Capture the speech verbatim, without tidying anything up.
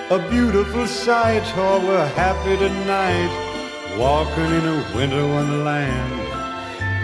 a beautiful sight. Oh, we're happy tonight, walking in a winter wonderland.